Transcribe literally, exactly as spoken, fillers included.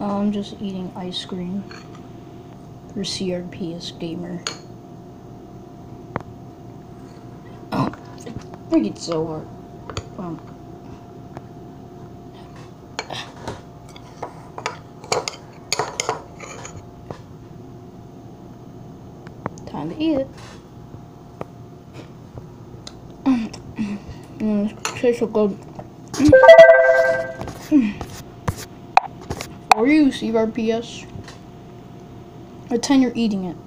I'm just eating ice cream for C R P S Gamer. Oh, I get so hard. Um, time to eat it. Mm, it tastes so good. For you, C R P S. Pretend you're eating it.